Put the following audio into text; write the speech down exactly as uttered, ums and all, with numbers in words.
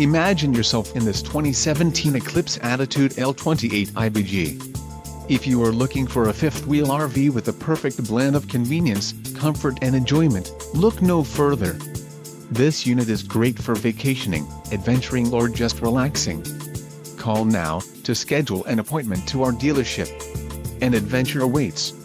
Imagine yourself in this twenty seventeen Eclipse Attitude L twenty-eight I B G. If you are looking for a fifth-wheel R V with a perfect blend of convenience, comfort and enjoyment, look no further. This unit is great for vacationing, adventuring or just relaxing. Call now to schedule an appointment to our dealership. An adventure awaits.